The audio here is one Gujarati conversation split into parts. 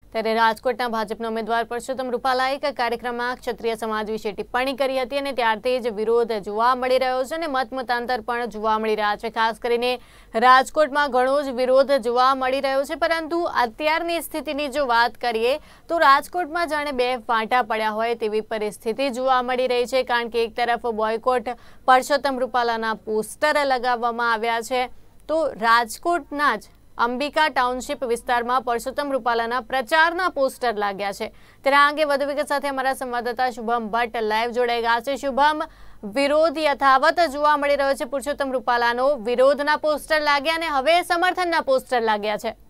ત્યારે રાજકોટના ભાજપના ઉમેદવાર પરસોત્તમ રૂપાલાએ એક કાર્યક્રમમાં ક્ષત્રિય સમાજ વિશે ટિપ્પણી કરી હતી અને ત્યારથી જ વિરોધ જોવા મળી રહ્યો છે અને મતમતાંતર પણ જોવા મળી રહ્યા છે। ખાસ કરીને રાજકોટમાં ઘણો જ વિરોધ જોવા મળી રહ્યો છે, પરંતુ અત્યારની સ્થિતિની જો વાત કરીએ તો રાજકોટમાં જાણે બે ફાંટા પડ્યા હોય તેવી પરિસ્થિતિ જોવા મળી રહી છે, કારણ કે એક તરફ બોયકોટ પરસોત્તમ રૂપાલાના પોસ્ટર લગાવવામાં આવ્યા છે, તો રાજકોટના જ અંબિકા ટાઉનશીપ વિસ્તારમાં પરસોત્તમ રૂપાલાના પ્રચારના પોસ્ટર લાગ્યા છે। ત્યારે આ અંગે વધુ વિગત સાથે અમારા સંવાદદાતા શુભમ ભટ્ટ લાઈવ જોડાઈ ગયા છે। શુભમ, વિરોધ યથાવત જોવા મળી રહ્યો છે। પરસોત્તમ રૂપાલાનો વિરોધના પોસ્ટર લાગ્યા અને હવે સમર્થનના પોસ્ટર લાગ્યા છે।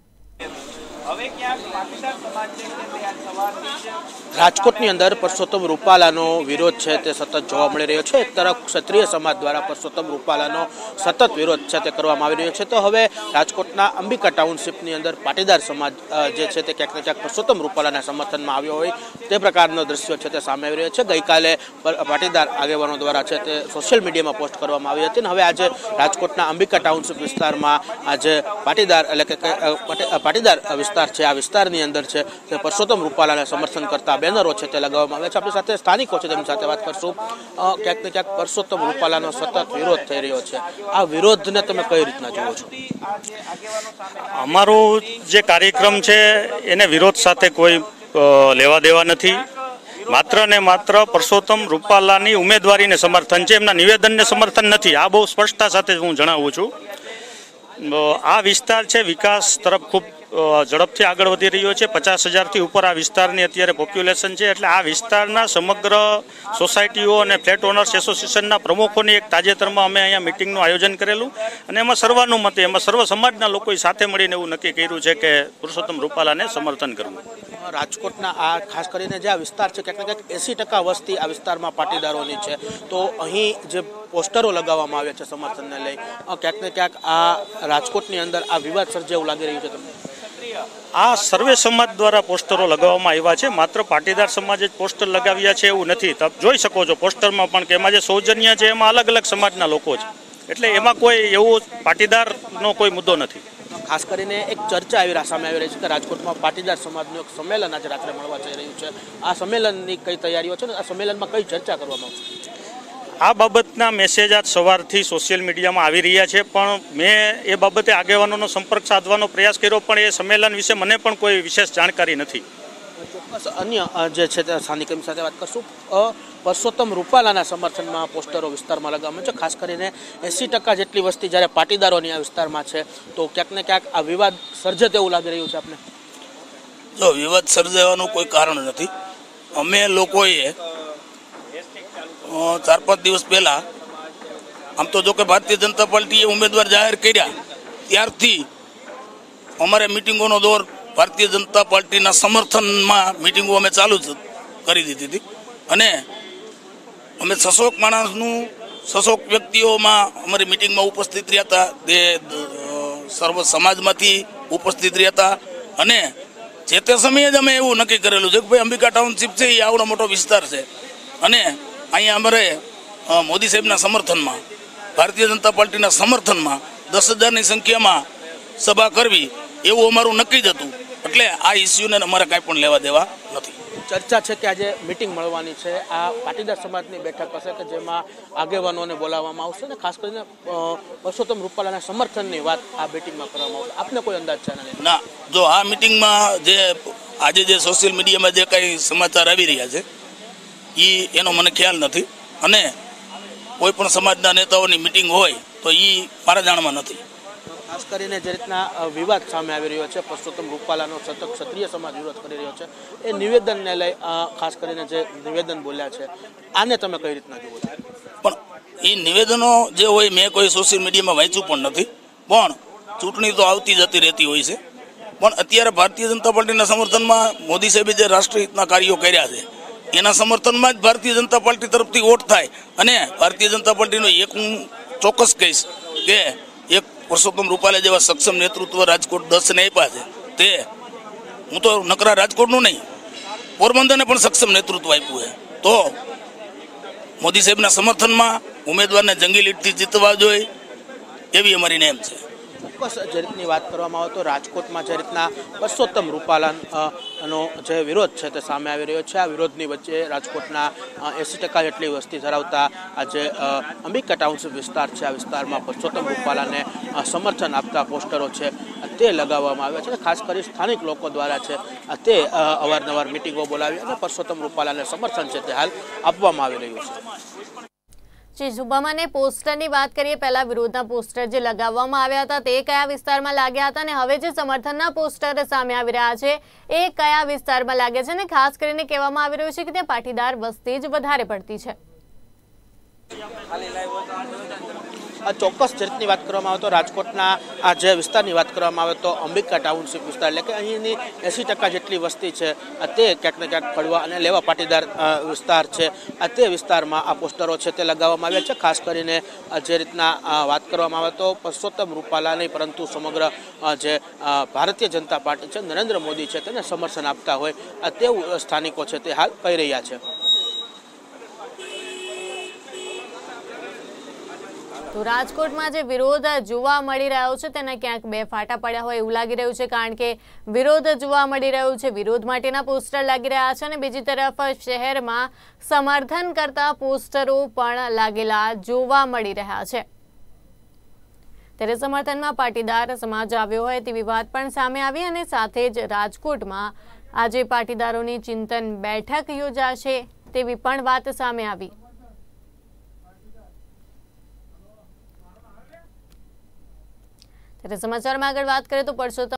રાજકોટની અંદર પરસોત્તમ રૂપાલાનો વિરોધ છે તે સતત જોવા મળી રહ્યો છે। એક તરફ ક્ષત્રિય સમાજ દ્વારા પરસોત્તમ રૂપાલાનો સતત વિરોધ છે તે કરવામાં આવી રહ્યો છે, તો હવે રાજકોટના અંબિકા ટાઉનશીપની અંદર પાટીદાર સમાજ જે છે તે ક્યાંક ને ક્યાંક પરસોત્તમ રૂપાલાના સમર્થનમાં આવ્યો હોય તે પ્રકારનો દ્રશ્યો છે તે સામે આવી રહ્યો છે। ગઈકાલે પાટીદાર આગેવાનો દ્વારા છે તે સોશિયલ મીડિયામાં પોસ્ટ કરવામાં આવી હતી અને હવે આજે રાજકોટના અંબિકા ટાઉનશીપ વિસ્તારમાં આજે પાટીદાર એટલે કે પાટીદાર વિસ્તાર છે, આ વિસ્તારની અંદર છે તે પરસોત્તમ રૂપાલાને સમર્થન કરતા બેનરો છે તે લગાવવામાં આવ્યા છે। આપણી સાથે સ્થાનિકો છે, તેમની સાથે વાત કરશું। ક્યાંક ને ક્યાંક પરસોત્તમ રૂપાલાનો સતત વિરોધ થઈ રહ્યો છે, આ વિરોધને તમે કઈ રીતના જુઓ છો? અમારો જે કાર્યક્રમ છે એને વિરોધ સાથે કોઈ લેવા દેવા નથી, માત્ર ને માત્ર પરસોત્તમ રૂપાલાની ઉમેદવારીને સમર્થન છે, એમના નિવેદનને સમર્થન નથી। આ બહુ સ્પષ્ટતા સાથે હું જણાવું છું। આ વિસ્તાર છે વિકાસ તરફ ખૂબ ઝડપથી આગળ વધી રહ્યો છે। 50,000થી ઉપર આ વિસ્તારની અત્યારે પોપ્યુલેશન છે, એટલે આ વિસ્તારના સમગ્ર સોસાયટીઓ અને ફ્લેટ ઓનર્સ એસોસિએશનના પ્રમુખોની એક તાજેતરમાં અમે અહીંયા મિટિંગનું આયોજન કરેલું અને એમાં સર્વાનુમતે એમાં સર્વ સમાજના લોકોએ સાથે મળીને એવું નક્કી કર્યું છે કે પુરુષોત્તમ રૂપાલાને સમર્થન કરવું। રાજકોટના આ ખાસ કરીને જે આ વિસ્તાર છે ક્યાંક ને ક્યાંક 80% વસ્તી આ વિસ્તારમાં પાટીદારોની છે, તો અહીં જે પોસ્ટરો લગાવવામાં આવ્યા છે સમર્થનને લઈ, ક્યાંક ને ક્યાંક આ રાજકોટની અંદર આ વિવાદ સર્જે એવું લાગી રહ્યું છે તમને? આ સર્વે સમાજ દ્વારા પોસ્ટરો લગાવવામાં આવ્યા છે, માત્ર પાટીદાર સમાજે જ પોસ્ટર લગાવ્યા છે એવું નથી। તમે જોઈ શકો છો પોસ્ટરમાં પણ કે એમાં જે સૌજન્ય છે એમાં અલગ અલગ સમાજના લોકો છે, એટલે એમાં કોઈ એવો પાટીદારનો કોઈ મુદ્દો નથી। ખાસ કરીને એક ચર્ચા આવી સામે આવી રહી છે કે રાજકોટમાં પાટીદાર સમાજનું એક સંમેલન આજે રાત્રે મળવા જઈ રહ્યું છે, આ સંમેલનની કઈ તૈયારીઓ છે ને આ સંમેલનમાં કઈ ચર્ચા કરવામાં આવશે? આ બાબતના મેસેજ આજ સવારથી સોશિયલ મીડિયામાં આવી રહ્યા છે, પણ મેં એ બાબતે આગેવાનોનો સંપર્ક સાધવાનો પ્રયાસ કર્યો, પણ એ સંમેલન વિશે મને પણ કોઈ વિશેષ જાણકારી નથી। ચોક્કસ અન્ય જે છે તે સ્થાનિકની સાથે વાત કરશું। પરસોત્તમ રૂપાલાના સમર્થનમાં પોસ્ટરો વિસ્તારમાં લગાવવામાં છે, ખાસ કરીને 80% જેટલી વસ્તી જ્યારે પાટીદારોની આ વિસ્તારમાં છે, તો ક્યાંક ને ક્યાંક આ વિવાદ સર્જે તેવું લાગી રહ્યું છે આપને? જો વિવાદ સર્જાવાનું કોઈ કારણ નથી। અમે લોકોએ 4-5 દિવસ પહેલા આમ તો જો કે ભારતીય જનતા પાર્ટીએ ઉમેદવાર જાહેર કર્યા ત્યારથી અમારે મિટિંગોનો દોર ભારતીય જનતા પાર્ટીના સમર્થનમાં મિટિંગો અમે ચાલુ કરી દીધી હતી અને અમે 600 માણસનું 600 વ્યક્તિઓમાં અમારી મિટિંગમાં ઉપસ્થિત રહ્યા હતા, તે સર્વ સમાજમાંથી ઉપસ્થિત રહ્યા હતા અને જે તે સમયે જ અમે એવું નક્કી કરેલું છે કે ભાઈ અંબિકા ટાઉનશીપ છે એ આવડો મોટો વિસ્તાર છે અને અહીંયા અમારે મોદી સાહેબના સમર્થનમાં, ભારતીય જનતા પાર્ટીના સમર્થનમાં 10,000ની સંખ્યામાં સભા કરવી એવું અમારું નક્કી જ હતું, એટલે આ ઇસ્યુને અમારે કાંઈ પણ લેવા દેવા નથી। ચર્ચા છે કે આજે મિટિંગ મળવાની છે, આ પાટીદાર સમાજની બેઠક હશે કે જેમાં આગેવાનોને બોલાવવામાં આવશે અને ખાસ કરીને પરસોત્તમ રૂપાલાના સમર્થનની વાત આ મિટિંગમાં કરવામાં આવશે, આપને કોઈ અંદાજ છે? ના, જો આ મિટિંગમાં જે આજે જે સોશિયલ મીડિયામાં જે કંઈ સમાચાર આવી રહ્યા છે એનો મને ખ્યાલ નથી અને કોઈ પણ સમાજના નેતાઓની મિટિંગ હોય તો એ મારા જાણમાં નથી। ખાસ કરીને જે રીતના વિવાદ સામે આવી રહ્યો છે, પરસોત્તમ રૂપાલાનો સતત ક્ષત્રિય સમાજ વિરોધ કરી રહ્યો છે, એ નિવેદનને લઈ ખાસ કરીને જે નિવેદન બોલ્યા છે આને તમે કઈ રીતના જુઓ છો? પણ એ નિવેદનો જે હોય મેં કોઈ સોશિયલ મીડિયામાં વાંચ્યું પણ નથી, પણ ચૂંટણી તો આવતી જતી રહેતી હોય છે, પણ અત્યારે ભારતીય જનતા પાર્ટીના સમર્થનમાં મોદી સાહેબે જે રાષ્ટ્રહિતના કાર્યો કર્યા છે એના સમર્થનમાં જ ભારતીય જનતા પાર્ટી તરફથી વોટ થાય અને ભારતીય જનતા પાર્ટીનો એક હું ચોક્કસ કહીશ કે એક પરસોત્તમ રૂપાલા જેવા સક્ષમ નેતૃત્વ રાજકોટ 10ને આપ્યા છે, તે હું તો નકરા રાજકોટનું નહીં પોરબંદરને પણ સક્ષમ નેતૃત્વ આપ્યું છે, તો મોદી સાહેબના સમર્થનમાં ઉમેદવારને જંગી લીડથી જીતવા જોઈએ એવી અમારી નેમ છે। ચોક્કસ જે રીતની વાત કરવામાં આવે તો રાજકોટમાં જે રીતના પરસોત્તમ રૂપાલાનો જે વિરોધ છે તે સામે આવી રહ્યો છે, આ વિરોધની વચ્ચે રાજકોટના 80% જેટલી વસ્તી ધરાવતા આ જે અંબિકા ટાઉનશીપ વિસ્તાર છે, આ વિસ્તારમાં પરસોત્તમ રૂપાલાને સમર્થન આપતા પોસ્ટરો છે તે લગાવવામાં આવ્યા છે. ખાસ કરી સ્થાનિક લોકો દ્વારા છે તે અવારનવાર મિટિંગો બોલાવી અને પરસોત્તમ રૂપાલાને સમર્થન છે તે હાલ આપવામાં આવી રહ્યું છે. સુભામાને પોસ્ટરની વાત કરીએ, પહેલા વિરોધના પોસ્ટર જે લગાવવામાં આવ્યા હતા તે કયા વિસ્તારમાં લાગ્યા હતા અને હવે જે સમર્થનના પોસ્ટર સામે આવી રહ્યા છે એ કયા વિસ્તારમાં લાગે છે અને ખાસ કરીને કહેવામાં આવી રહ્યું છે કે ત્યાં પાટીદાર વસ્તી જ વધારે પડતી છે. ચોક્કસ જે રીતની વાત કરવામાં આવે તો રાજકોટના આ જે વિસ્તારની વાત કરવામાં આવે તો અંબિકા ટાઉનશીપ વિસ્તાર એટલે કે અહીંની 80% જેટલી વસ્તી છે તે ક્યાંક ને ક્યાંક કડવા અને લેવા પાટીદાર વિસ્તાર છે. તે વિસ્તારમાં આ પોસ્ટરો છે તે લગાવવામાં આવ્યા છે. ખાસ કરીને જે રીતના વાત કરવામાં આવે તો પરસોત્તમ રૂપાલા નહીં પરંતુ સમગ્ર જે ભારતીય જનતા પાર્ટી છે, નરેન્દ્ર મોદી છે તેને સમર્થન આપતા હોય તેવું સ્થાનિકો છે તે હાલ કહી રહ્યા છે. તો રાજકોટમાં જે વિરોધ જોવા મળી રહ્યો છે તેના ક્યાંક બે ફાટા પડ્યા હોય એવું લાગી રહ્યું છે, કારણ કે વિરોધ જોવા મળી રહ્યું છે, વિરોધ માટેના પોસ્ટર લાગી રહ્યા છે અને બીજી તરફ શહેરમાં સમર્થન કરતા પોસ્ટરો પણ લાગેલા જોવા મળી રહ્યા છે. ત્યારે સમર્થનમાં પાટીદાર સમાજ આવ્યો હોય તેવી વાત પણ સામે આવી અને સાથે જ રાજકોટમાં આજે પાટીદારોની ચિંતન બેઠક યોજાશે તેવી પણ વાત સામે આવી. ત્યારે સમાચારમાં આગળ વાત કરીએ તો પરસોત્તમ